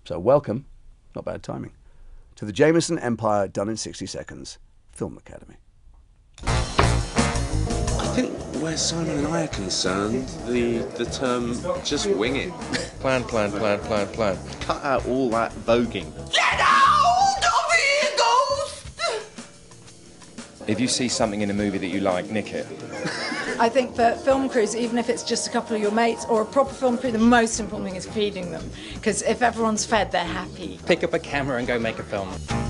So welcome, not bad timing, to the Jameson Empire Done in 60 Seconds Film Academy. I think where Simon and I are concerned, the term just wing it. Plan. Cut out all that voguing. Get out of here, ghost! If you see something in a movie that you like, nick it. I think for film crews, even if it's just a couple of your mates or a proper film crew, the most important thing is feeding them. Because if everyone's fed, they're happy. Pick up a camera and go make a film.